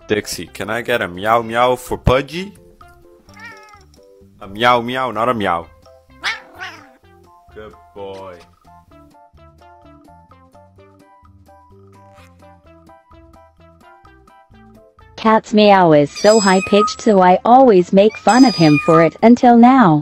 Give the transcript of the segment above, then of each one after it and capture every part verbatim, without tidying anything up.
Dixie, can I get a meow meow for Pudgy? A meow meow, not a meow. Good boy. Cat's meow is so high-pitched, so I always make fun of him for it until now.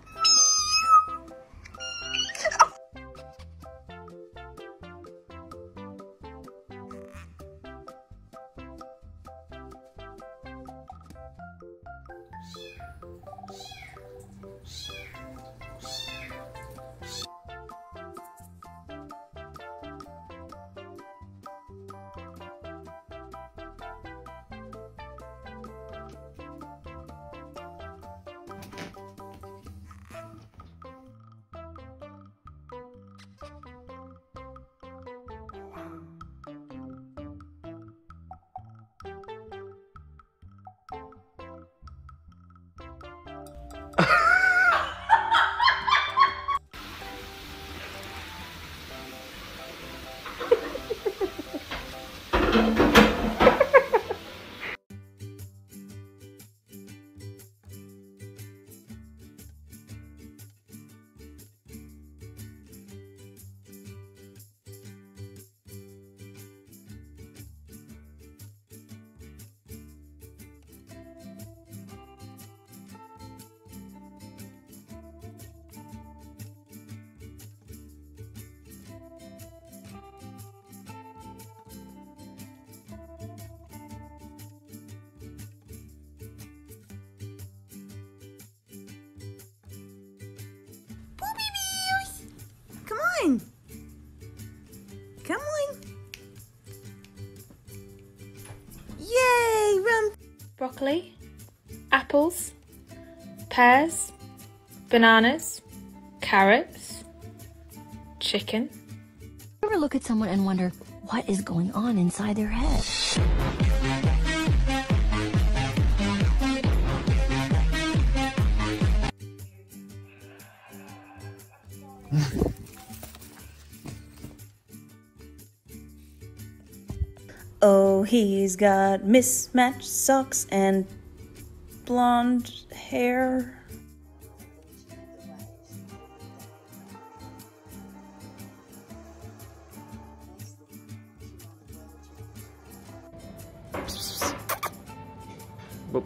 Come on. Yay, run. Broccoli, apples, pears, bananas, carrots, chicken. You ever look at someone and wonder what is going on inside their head? Oh, he's got mismatched socks and blonde hair. Boop.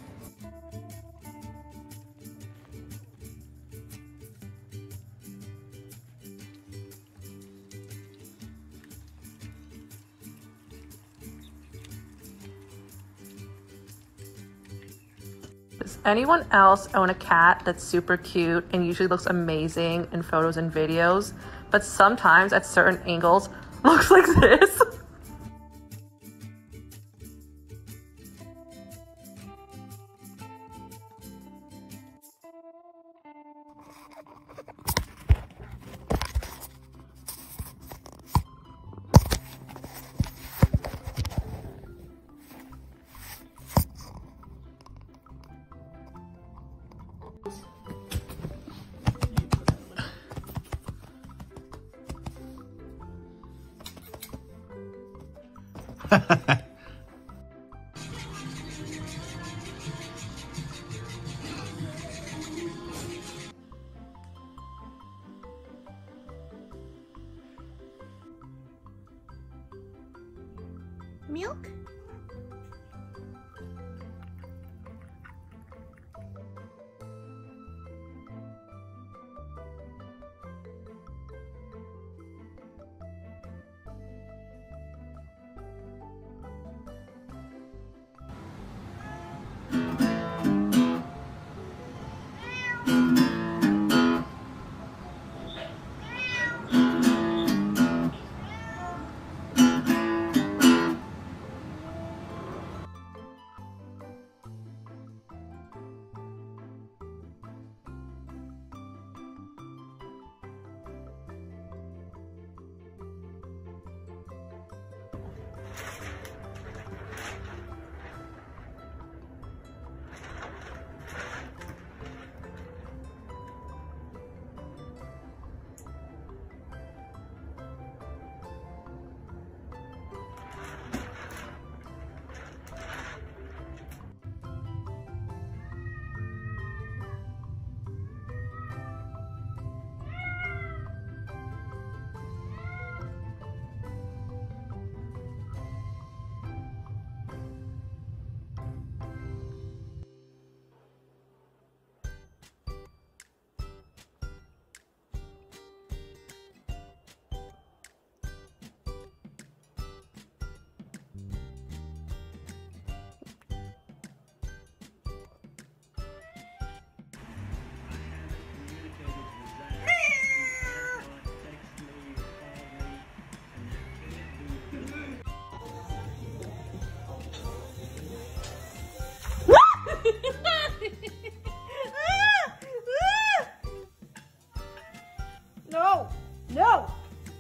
Does anyone else own a cat that's super cute and usually looks amazing in photos and videos, but sometimes at certain angles looks like this? Milk? No! No!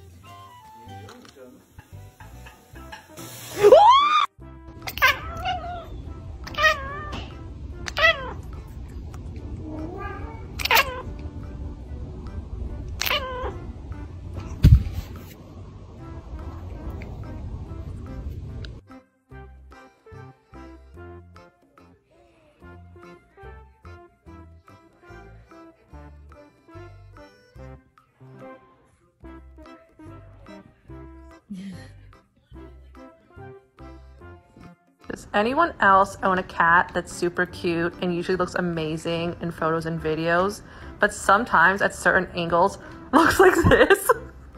Does anyone else own a cat that's super cute and usually looks amazing in photos and videos, but sometimes at certain angles looks like this?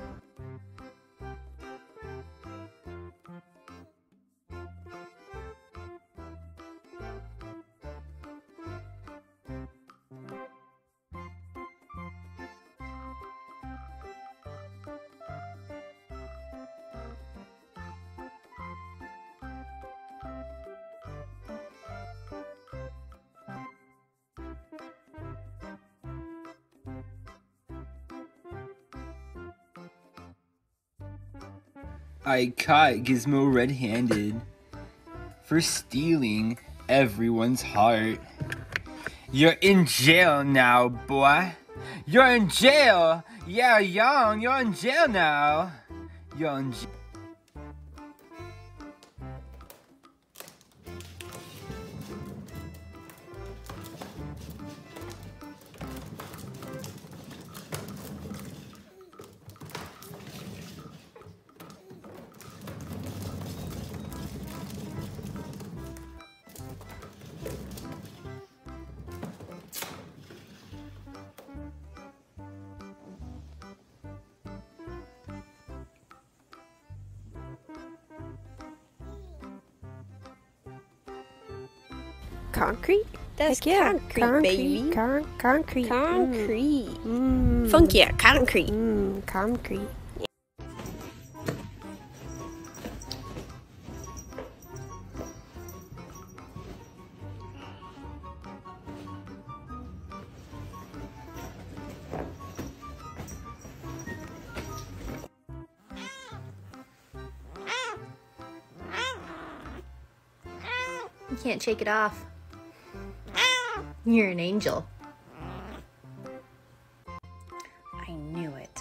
I caught Gizmo red-handed for stealing everyone's heart. You're in jail now, boy. You're in jail. Yeah, young. You're in jail now. You're in jail. Concrete? That's Heck yeah. concrete, concrete, baby. Con concrete. Concrete. Mm. Funky, yeah, concrete. Mm, concrete. You can't shake it off. You're an angel. I knew it.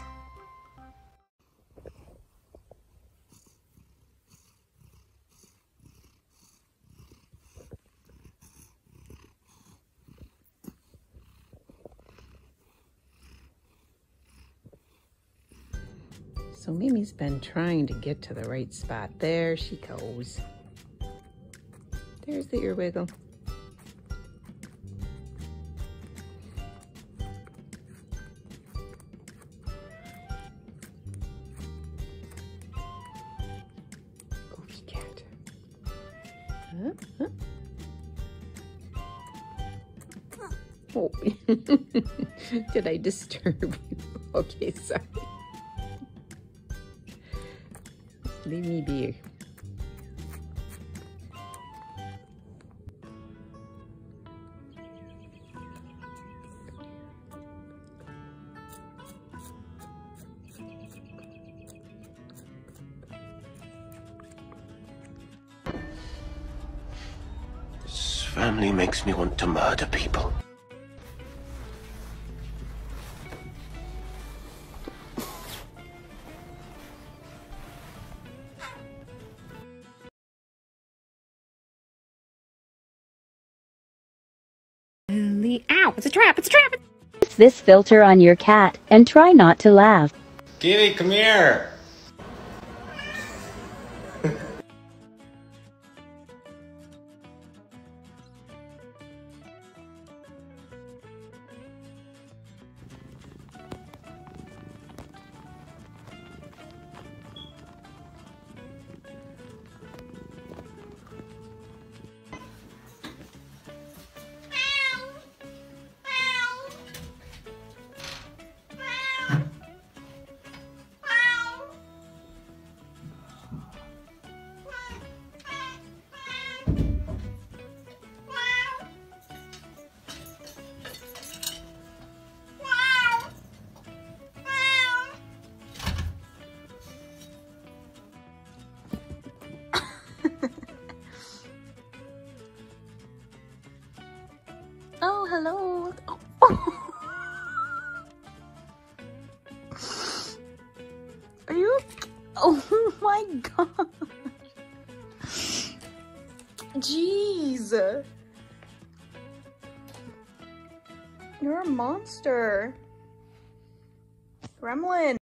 So Mimi's been trying to get to the right spot. There she goes. There's the ear wiggle. Goofy cat. Huh? Huh? Oh, did I disturb you? Okay, sorry. Leave me be. This family makes me want to murder people. Ow, it's a trap, it's a trap! Use this filter on your cat and try not to laugh. Kitty, come here. hello. Oh. Are you? Oh my god. Jeez. You're a monster. Gremlin.